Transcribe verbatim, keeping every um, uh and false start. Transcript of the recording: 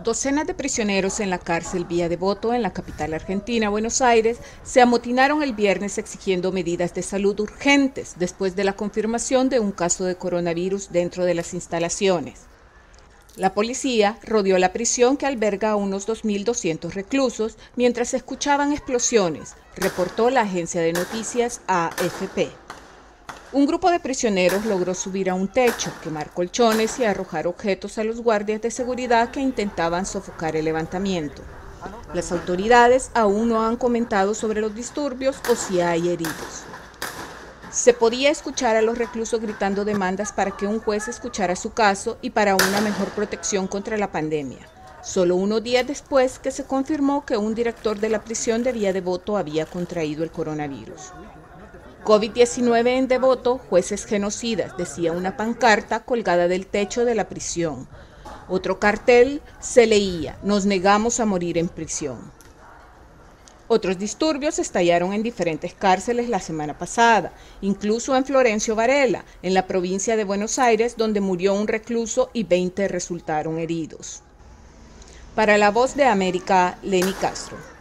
Docenas de prisioneros en la cárcel Villa Devoto, en la capital argentina, Buenos Aires, se amotinaron el viernes exigiendo medidas de salud urgentes después de la confirmación de un caso de coronavirus dentro de las instalaciones. La policía rodeó la prisión, que alberga a unos dos mil doscientos reclusos, mientras se escuchaban explosiones, reportó la agencia de noticias A F P. Un grupo de prisioneros logró subir a un techo, quemar colchones y arrojar objetos a los guardias de seguridad que intentaban sofocar el levantamiento. Las autoridades aún no han comentado sobre los disturbios o si hay heridos. Se podía escuchar a los reclusos gritando demandas para que un juez escuchara su caso y para una mejor protección contra la pandemia. Solo unos días después que se confirmó que un director de la prisión de Villa Devoto había contraído el coronavirus. COVID diecinueve en Devoto, jueces genocidas, decía una pancarta colgada del techo de la prisión. Otro cartel se leía: nos negamos a morir en prisión. Otros disturbios estallaron en diferentes cárceles la semana pasada, incluso en Florencio Varela, en la provincia de Buenos Aires, donde murió un recluso y veinte resultaron heridos. Para La Voz de América, Lenny Castro.